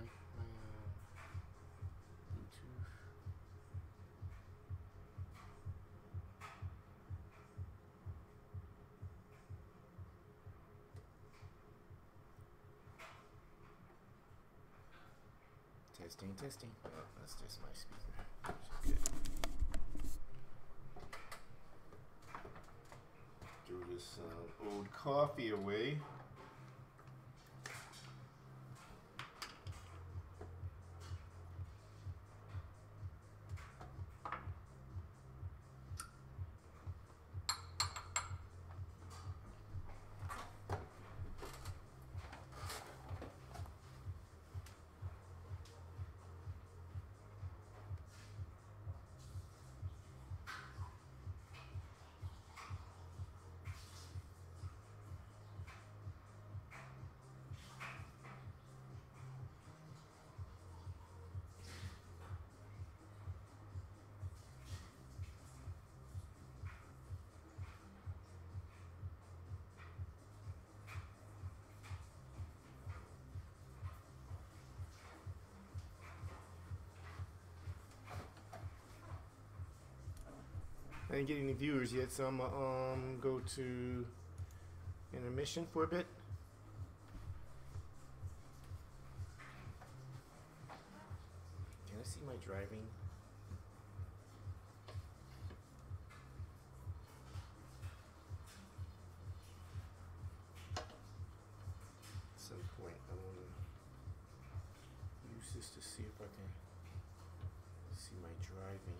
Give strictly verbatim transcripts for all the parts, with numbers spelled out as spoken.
my my uh, Bluetooth. Testing, testing. Oh, that's just my speaker. Good. Throw this uh, old coffee away. I didn't get any viewers yet, so I'm gonna um, go to intermission for a bit. Can I see my driving? At some point, I want to use this to see if I can see my driving.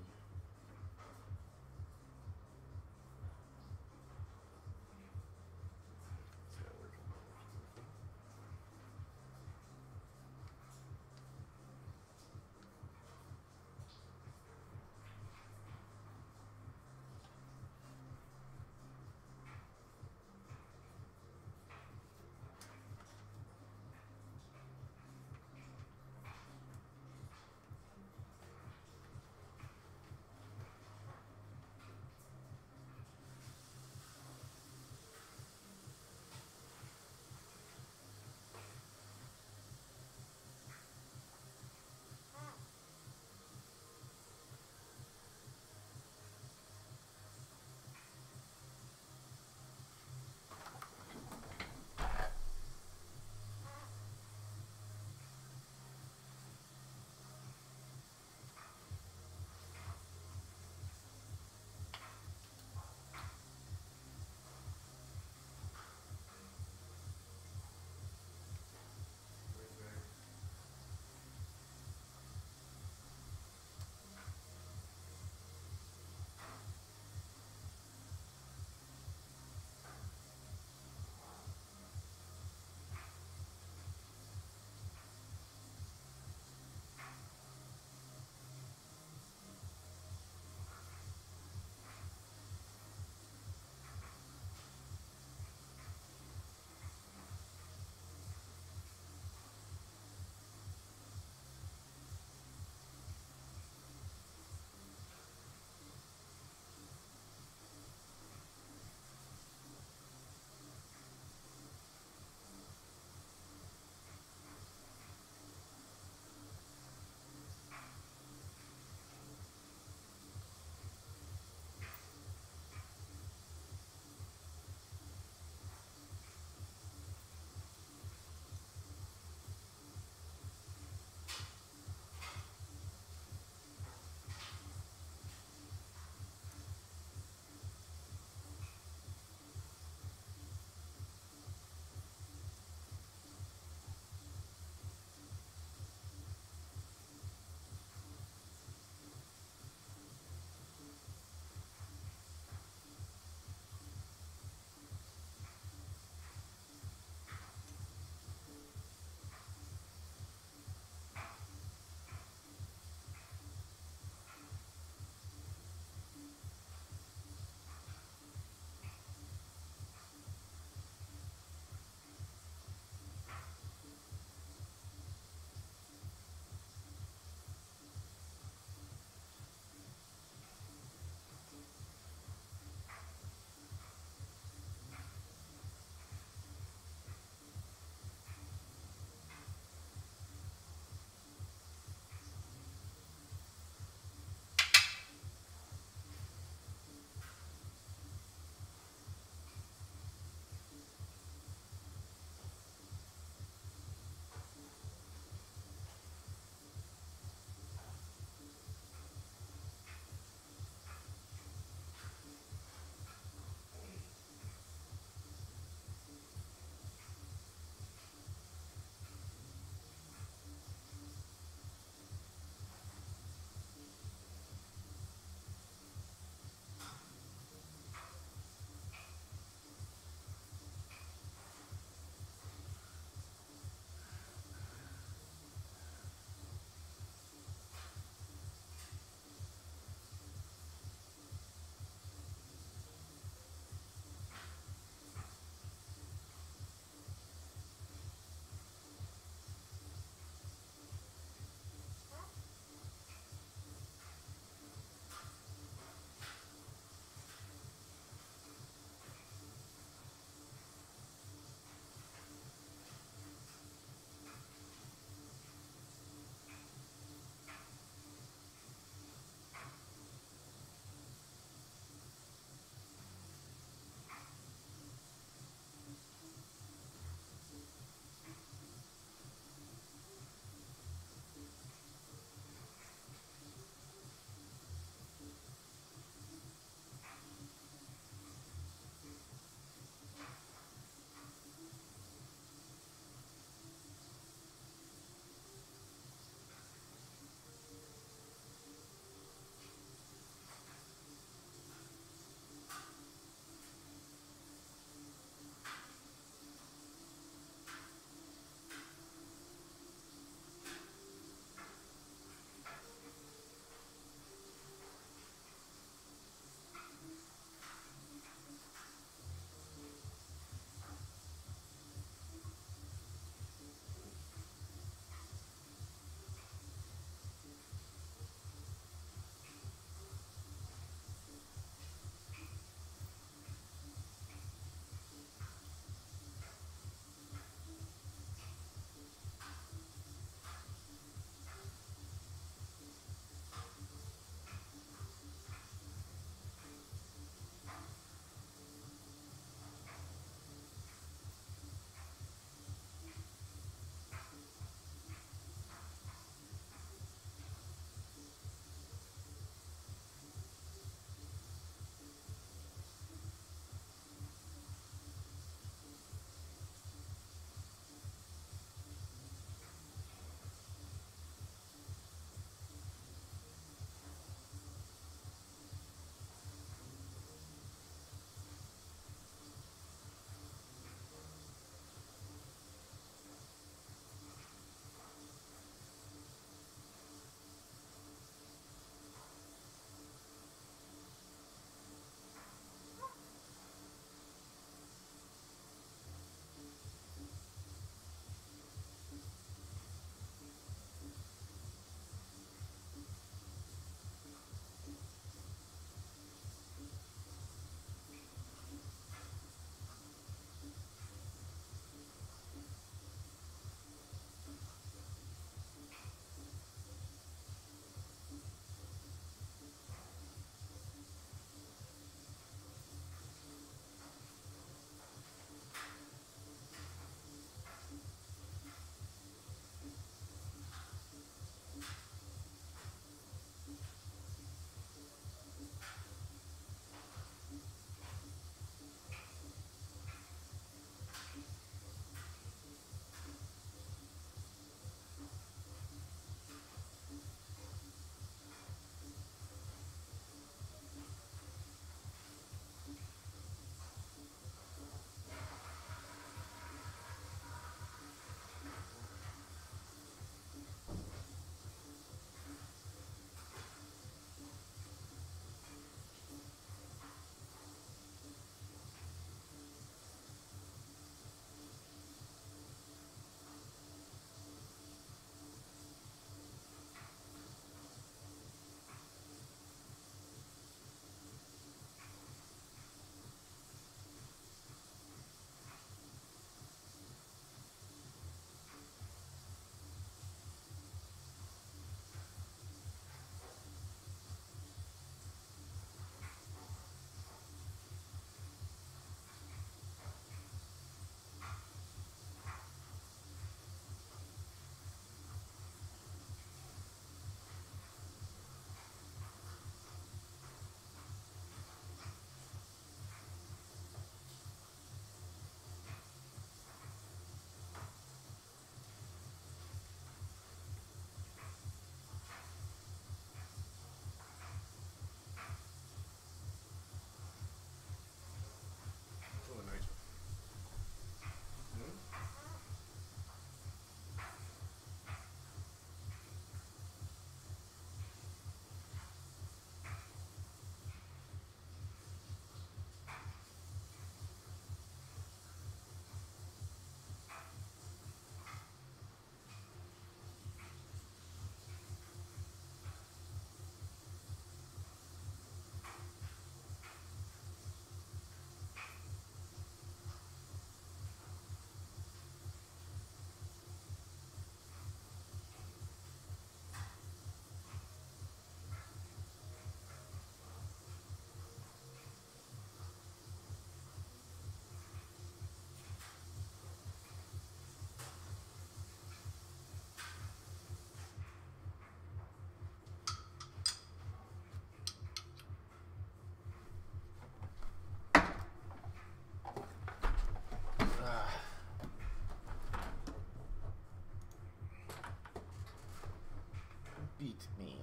beat me.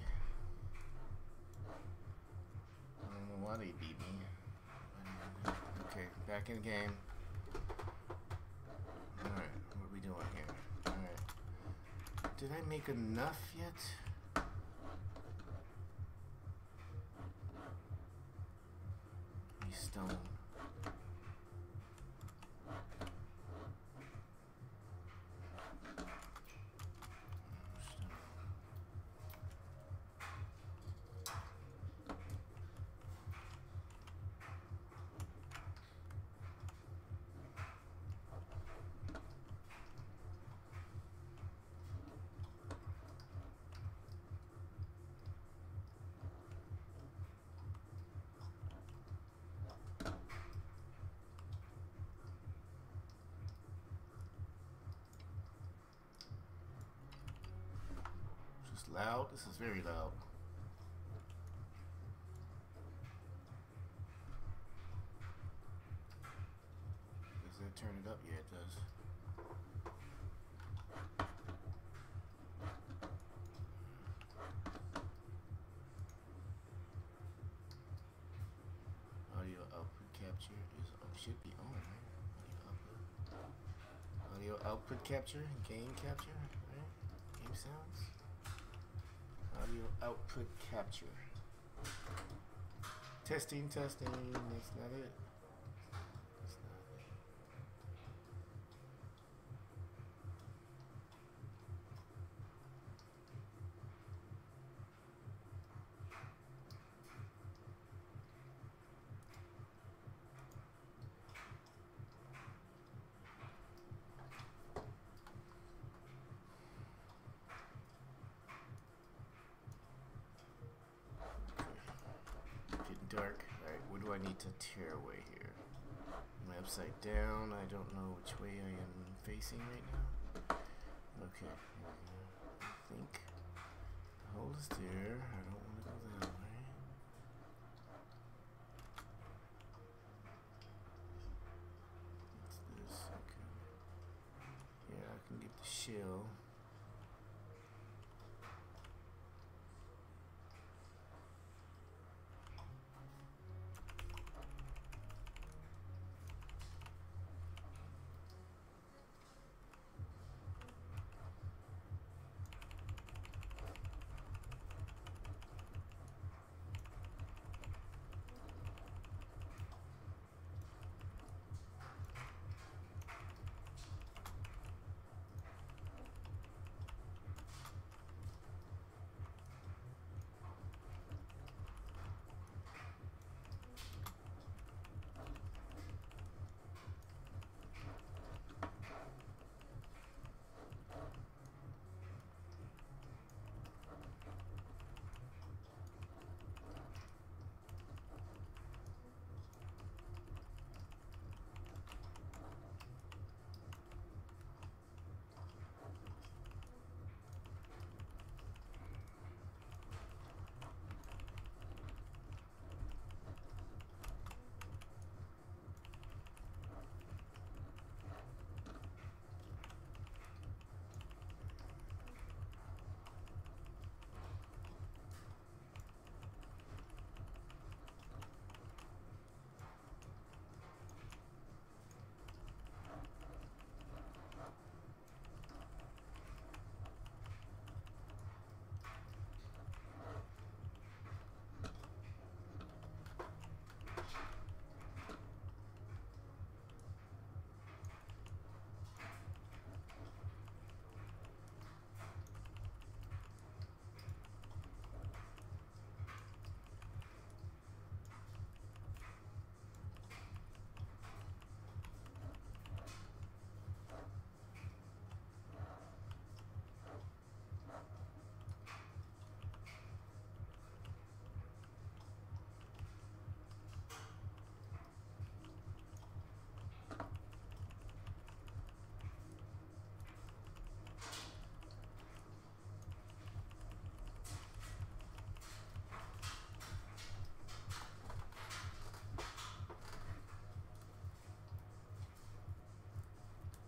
I don't know why they beat me. Okay, back in the game. Alright, what are we doing here? Alright. Did I make enough yet? Stone. Loud? This is very loud. Does that turn it up? Yeah, it does. Audio output capture is oh, should be on, right? Audio output. Audio output capture, game capture, right? Game sounds. Audio output capture. Testing, testing. That's not it. That's not it. Dark. Alright, what do I need to tear away here? Am I upside down? I don't know which way I am facing right now. Okay, I think the hole is there. I don't want to go that way. What's this? Okay. Yeah, I can get the shell.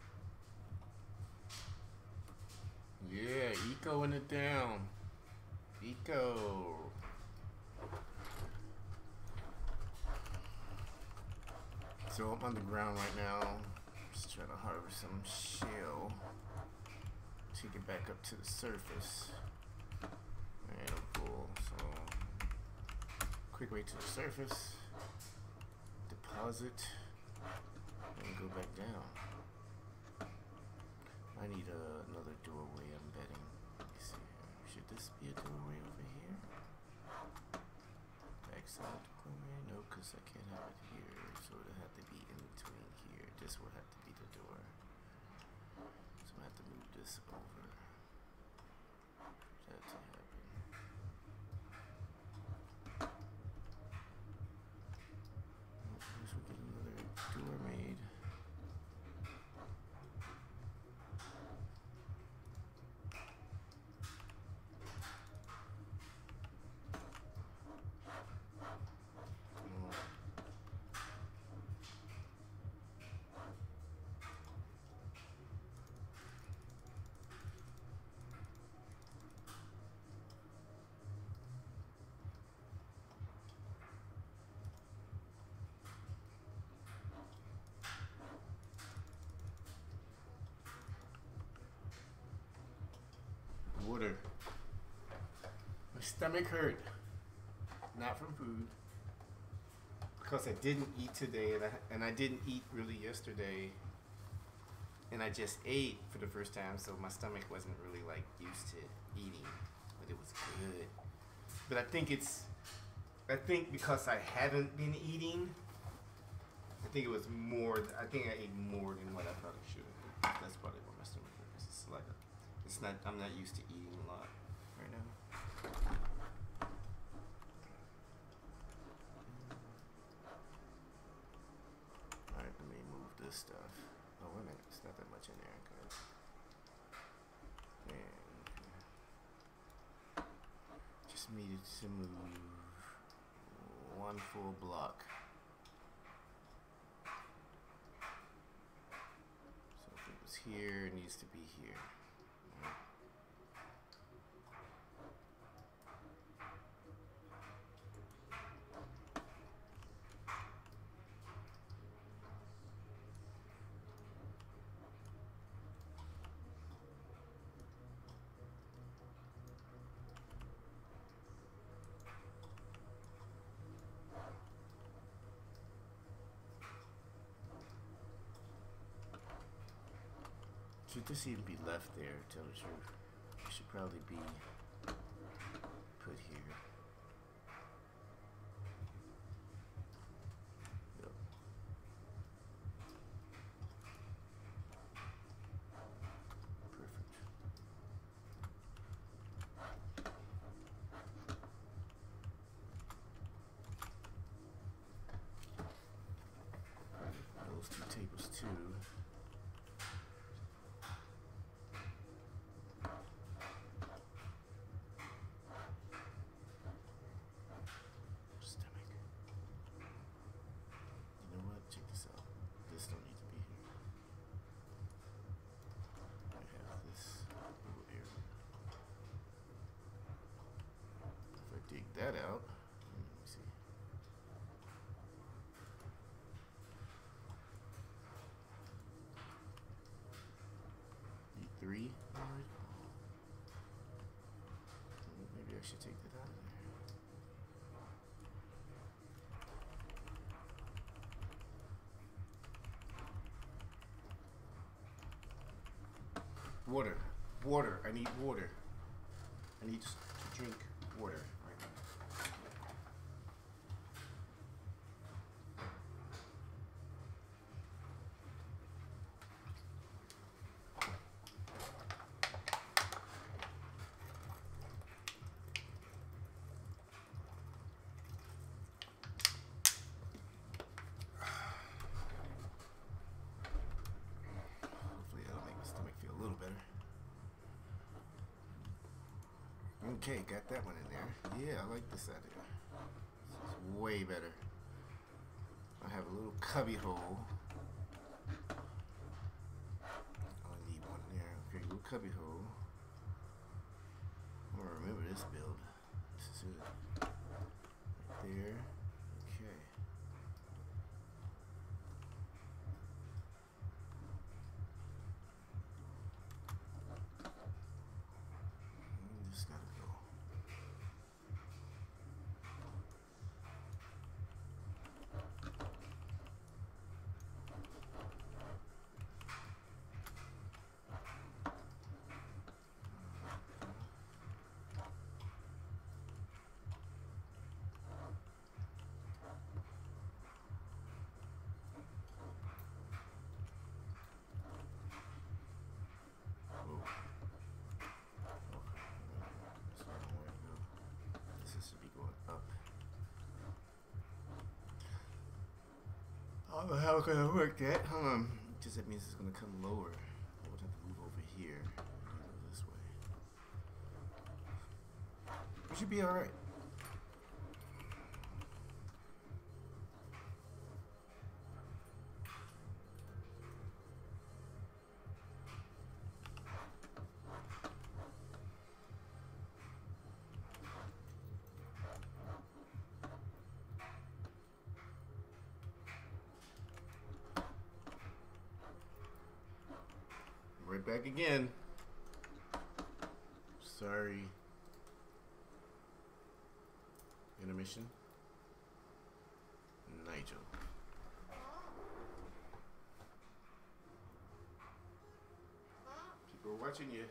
Echoing it down. go. So I'm on the ground right now, just trying to harvest some shell, take it back up to the surface. And cool. So quick way to the surface, deposit, and go back down. I need uh, another doorway, I'm betting. Let me see here. Should this be a doorway over here? Backside doorway? No, because I can't have it here. So it'll have to be in between here. This will have to be the door. So I have to move this over. For that to happen. First we get another door made. Water. My stomach hurt. Not from food. Because I didn't eat today, and I, and I didn't eat really yesterday. And I just ate for the first time, so my stomach wasn't really like used to eating. But it was good. But I think it's, I think because I haven't been eating, I think it was more, I think I ate more than what I probably should have. That's probably what my stomach hurts. It's like a, It's not. I'm not used to eating a lot right now. All right, let me move this stuff. Oh wait a minute, it's not that much in there. Good. And just needed to move one full block. So if it was here, it needs to be here. Should this even be left there, to tell the truth? It should probably be put here. Yep. Perfect. Those two tables too. Dig that out. Let me see. E three. Maybe I should take that out of there. Water. Water. I need water. I need to drink water. Okay, got that one in there. Yeah, I like this idea. This is way better. I have a little cubby hole. I need one there. Okay, little cubby hole. I'm gonna remember this build. Oh, how can I work that? Hold on. Just that means it's gonna come lower. I would have to move over here and go this way. It should be alright. Right back again. Sorry. Intermission. NiaJeL. People are watching you.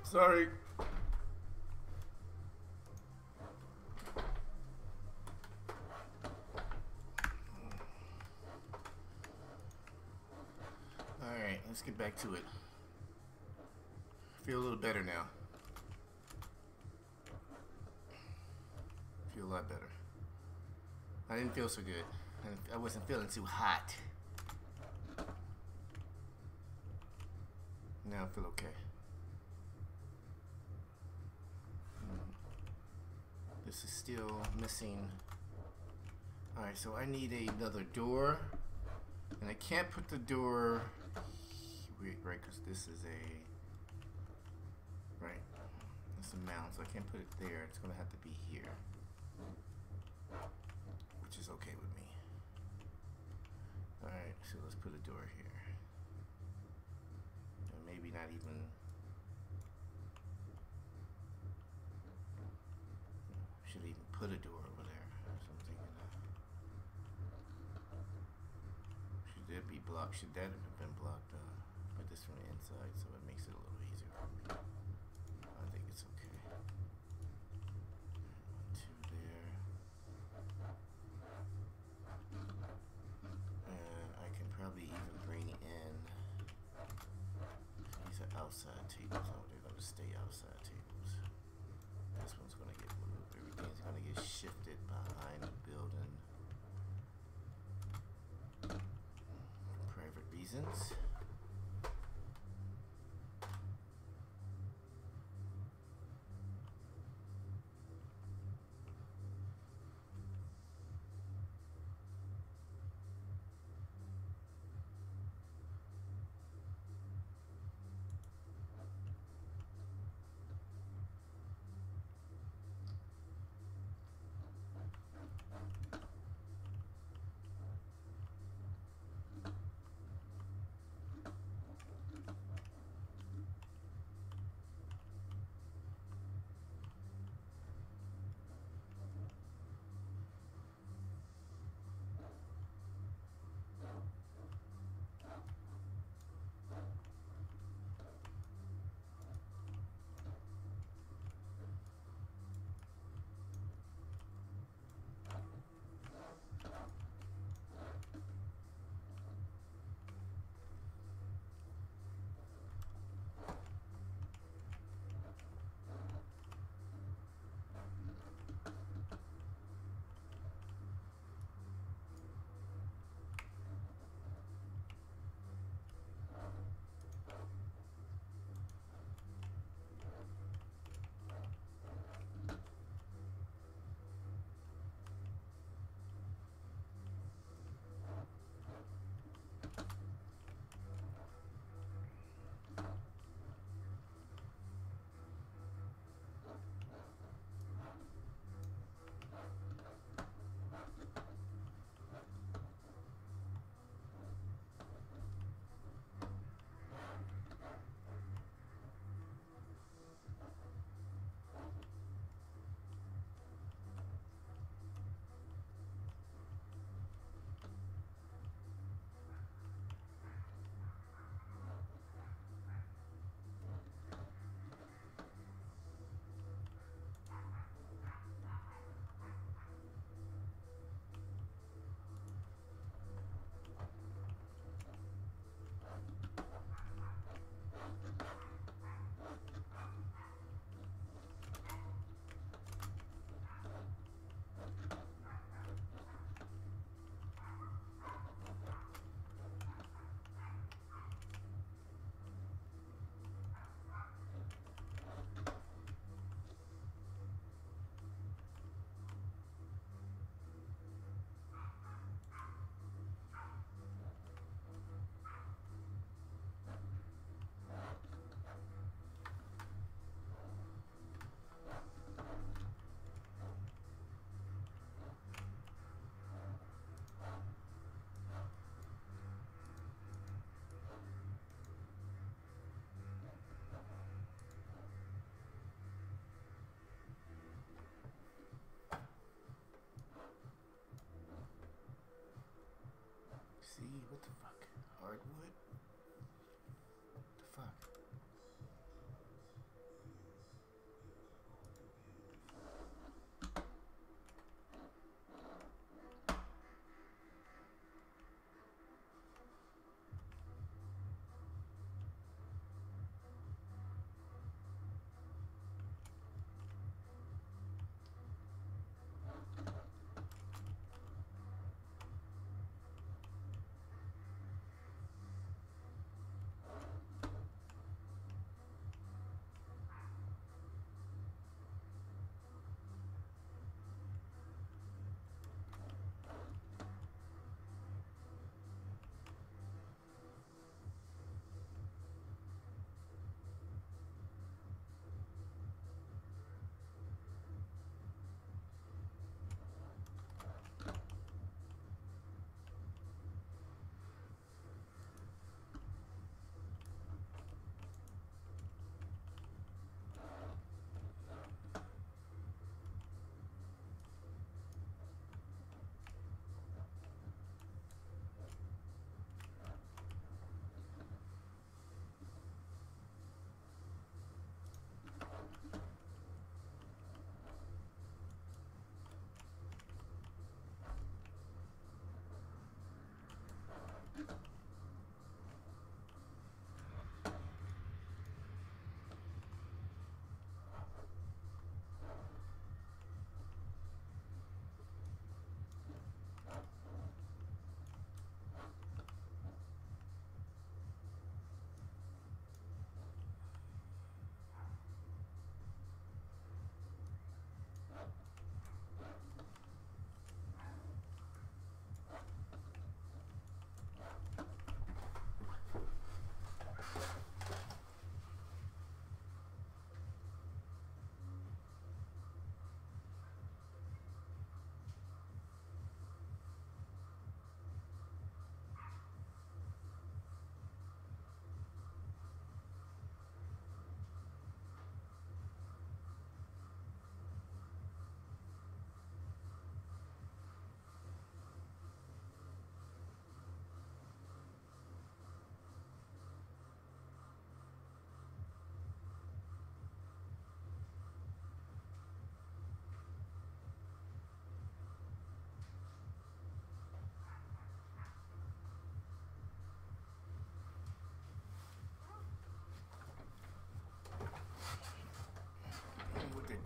Sorry. Alright, let's get back to it. Feel a little better now. Feel a lot better. I didn't feel so good. I wasn't feeling too hot. Now I feel okay. This is still missing. Alright, so I need another door. And I can't put the door right, because this is a right. It's a mount, so I can't put it there. It's gonna have to be here, which is okay with me. All right, so let's put a door here, and maybe not even. Should even put a door over there. So I'm thinking that. Should that be blocked? Should that have been blocked? Uh, put this from the inside, so it makes it a little easier for me. I think it's okay. One, two there. And I can probably even bring in. These are outside tables. Oh, they're going to stay outside tables. This one's going to get moved. Everything's going to get shifted behind the building. For private reasons.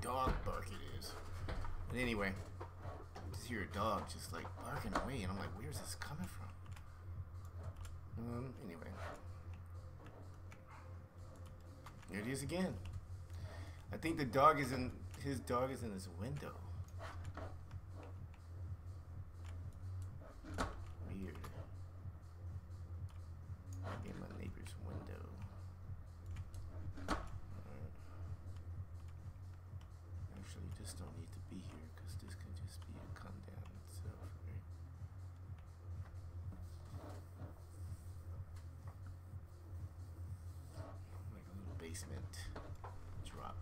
dog bark it is. But anyway, just hear a dog just like barking away, and I'm like, where's this coming from? Um, anyway. There it is again. I think the dog is in, his dog is in his window. Weird. Maybe in my neighbor's window. Alright. Actually, you just don't need to be here because this could just be a come down itself, right? Like a little basement drop.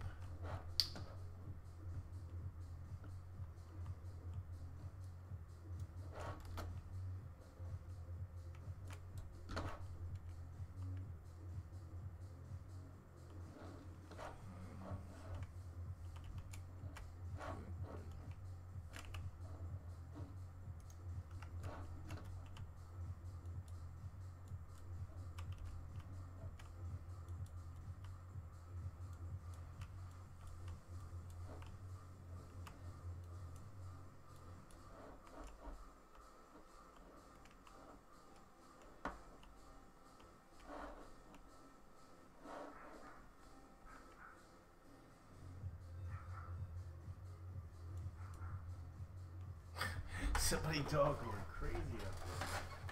Somebody dog going crazy up there.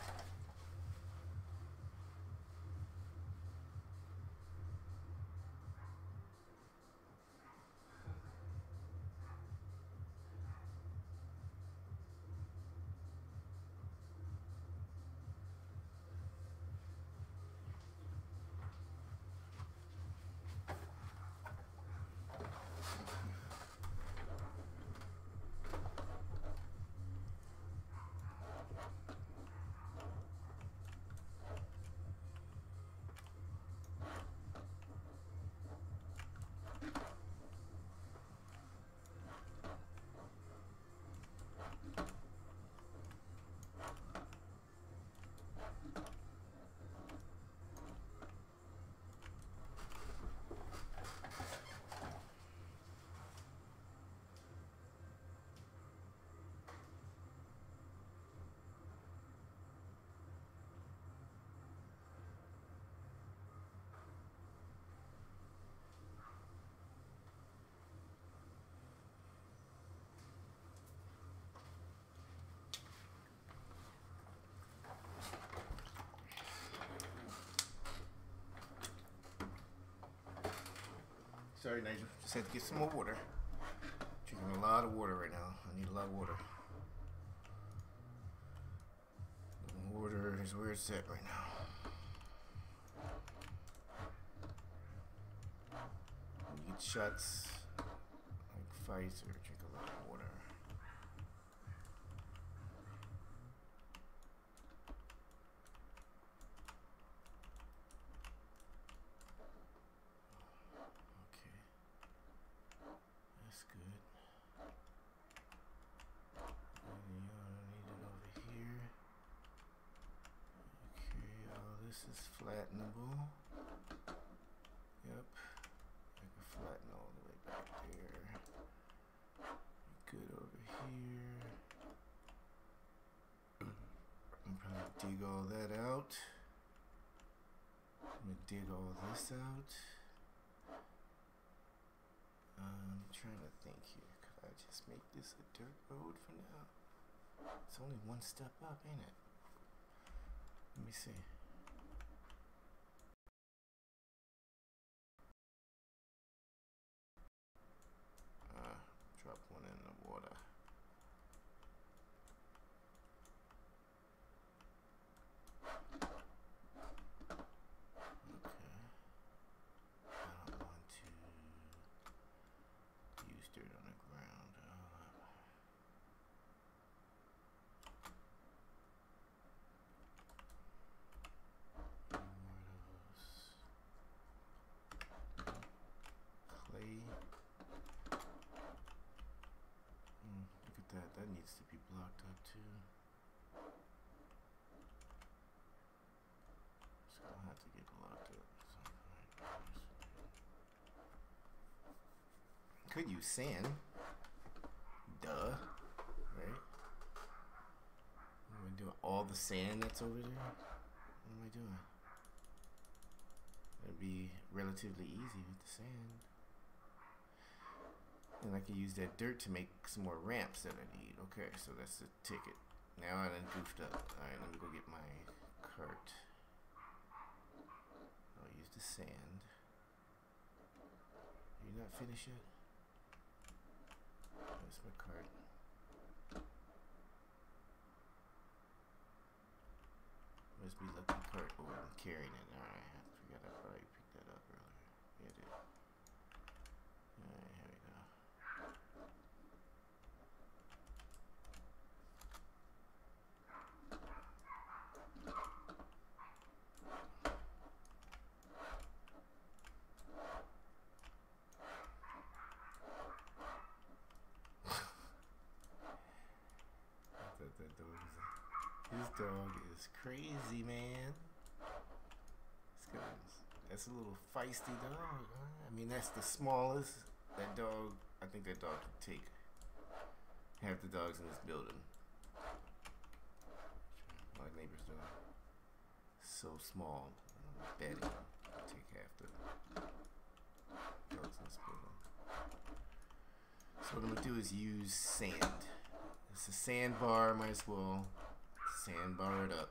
Sorry, Nigel. Just had to get some more water. Drinking a lot of water right now. I need a lot of water. Water is where it's at right now. When you get shots like Pfizer, drink a lot of water. This is flattenable. Yep. I can flatten all the way back there. Good over here. I'm probably dig all that out. I'm gonna dig all this out. I'm trying to think here. Could I just make this a dirt road for now? It's only one step up, ain't it? Let me see. Drop one in the water. Okay. I don't want to use dirt on the ground. Clay. That, that needs to be blocked up too. It's gonna have to get blocked up at some point. Could use sand. Duh. Right? Am I doing all the sand that's over there? What am I doing? It'd be relatively easy with the sand. And I can use that dirt to make some more ramps that I need. Okay, so that's the ticket. Now I done goofed up. Alright, let me go get my cart. I'll use the sand. Are you not finished yet? That's my cart. Must be lucky cart. Oh, I'm carrying it. Alright, I forgot I probably picked that up earlier. Yeah, I did. Alright, here we go. That dog is, this dog is crazy, man. That's a little feisty dog. Huh? I mean, that's the smallest. That dog, I think that dog can take half the dogs in this building. My neighbor's doing so small. I'm betting I'll take half the dogs in this building. So what I'm gonna do is use sand. It's a sandbar, might as well sandbar it up.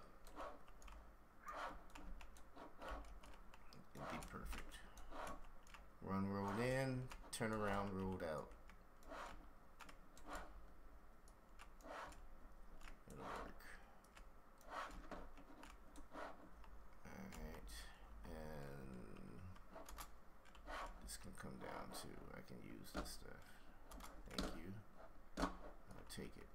It'd be perfect. Run rolled in, turn around, rolled out. It'll work. Alright, and this can come down to, I can use this stuff. Thank you. I'll take it.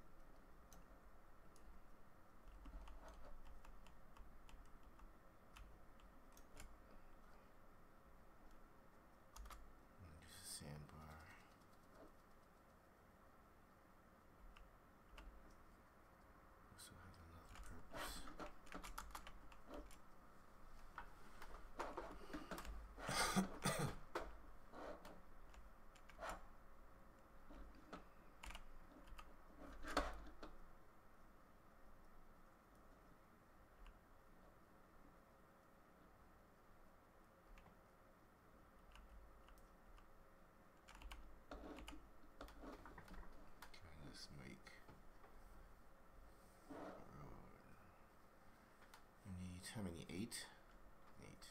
Sandbar. Also has another purpose. Make road. We need how many? Eight? Eight.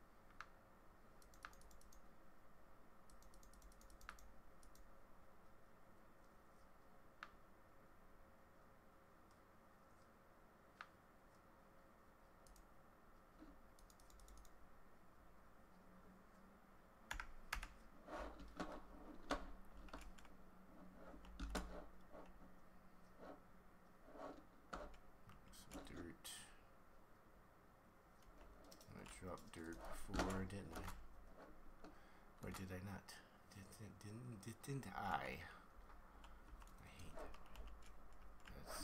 Dropped dirt before, didn't I? Or did I not? Did, didn't, did, didn't I? I hate that. That's...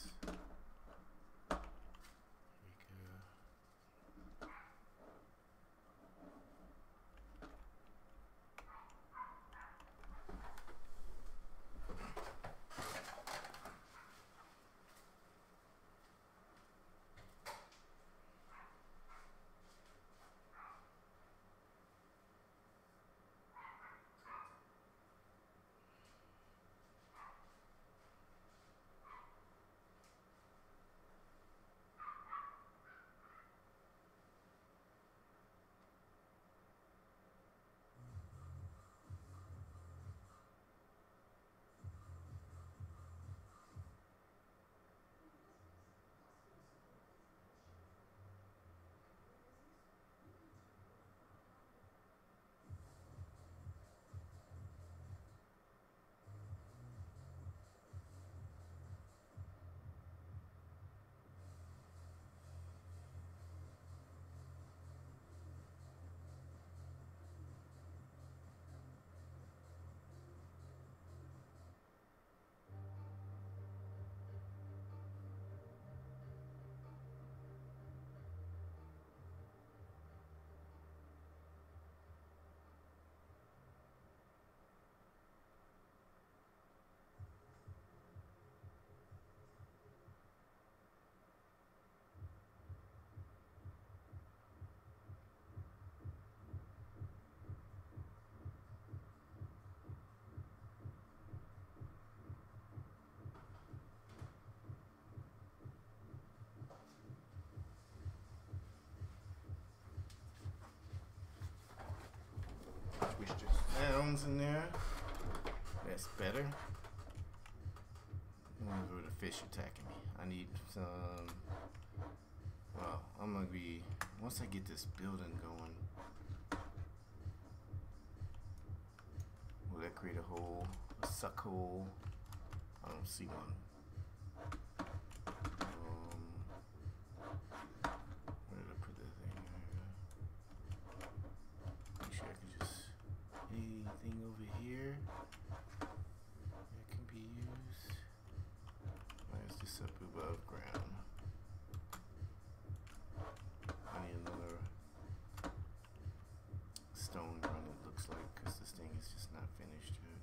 Here we go. stones in there. That's better. Where the fish attacking me. I need some. Well, I'm gonna be once I get this building going. Will that create a hole? A suck hole? I don't see one. Um, where did I put that thing? Make sure I can just anything over here that can be used. Why is this up above ground? I need another stone run, it looks like, because this thing is just not finished yet.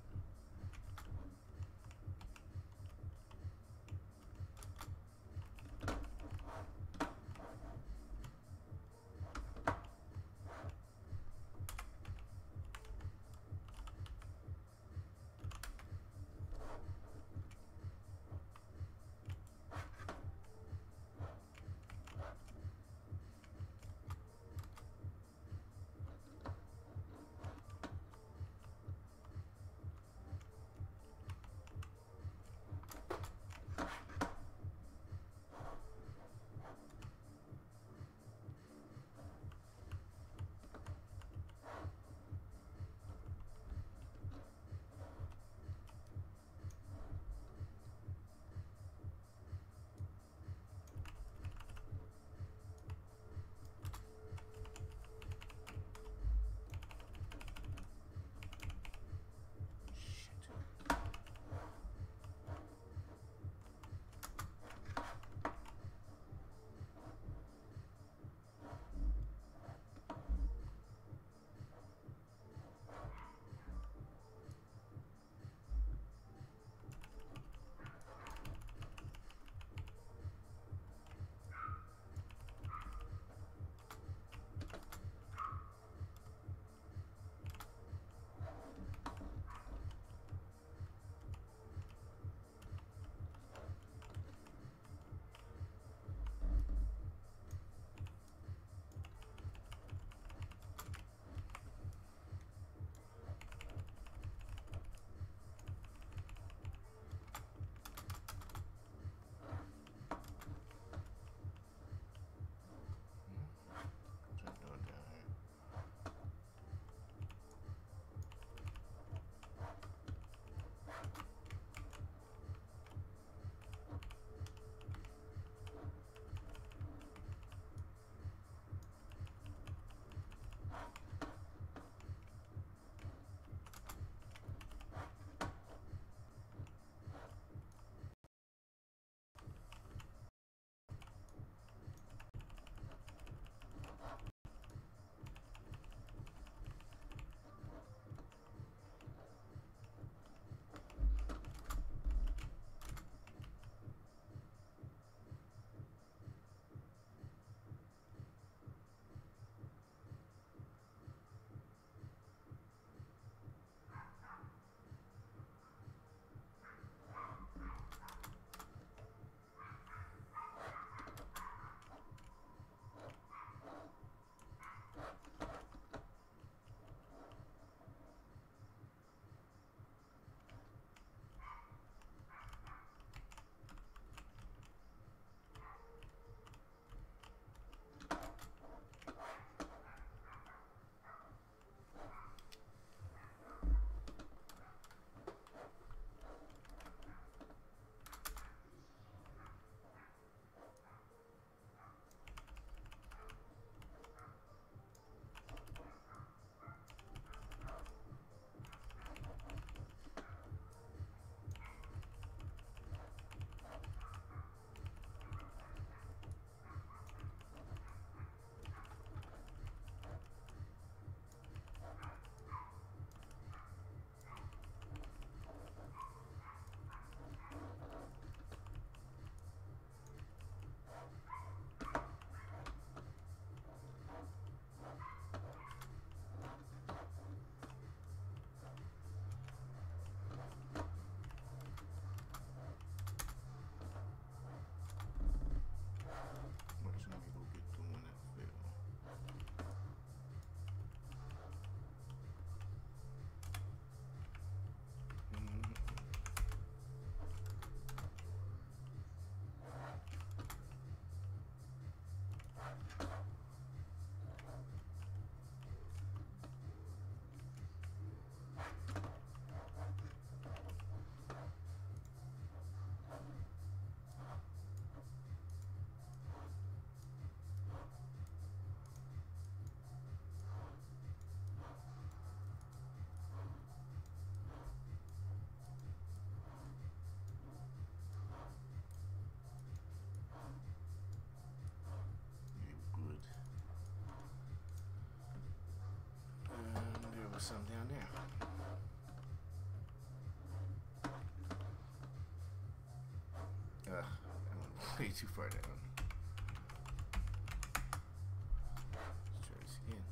way too far down. Let's try this again.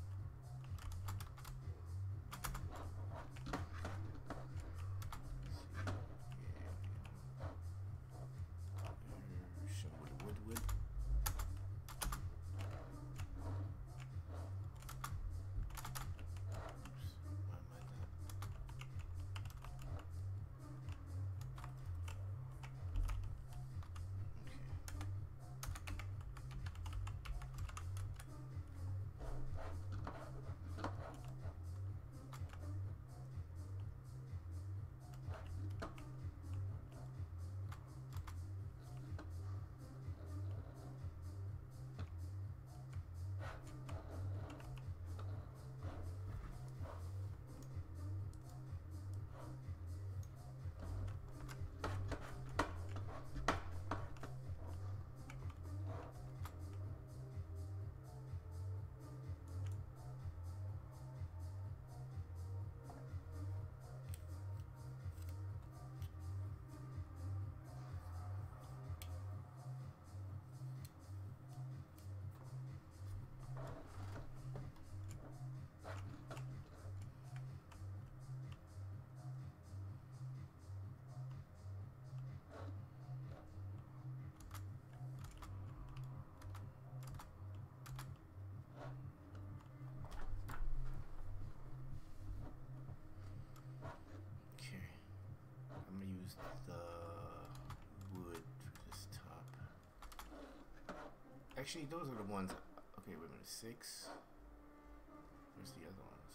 The wood for this top. Actually, those are the ones. Okay, wait a minute. Six. Where's the other ones?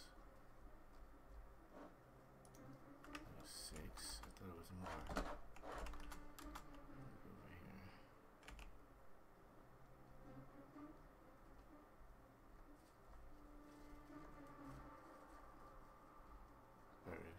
Six. I thought it was more. Over here. There it is.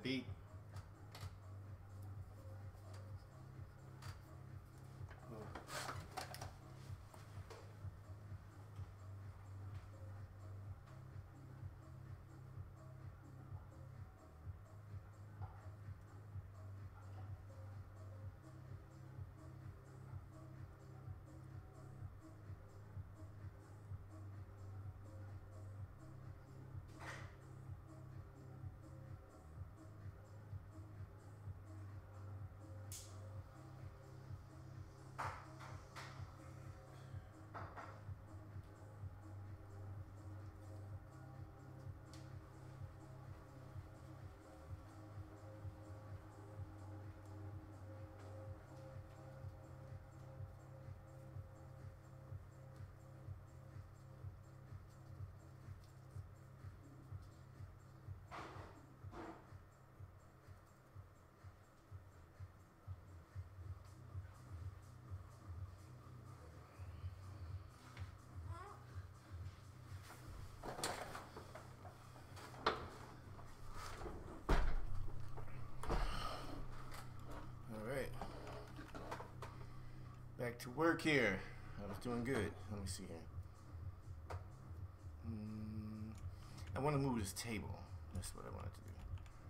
beat. Back to work here. I was doing good. Let me see here. Mm, I want to move this table. That's what I wanted to do.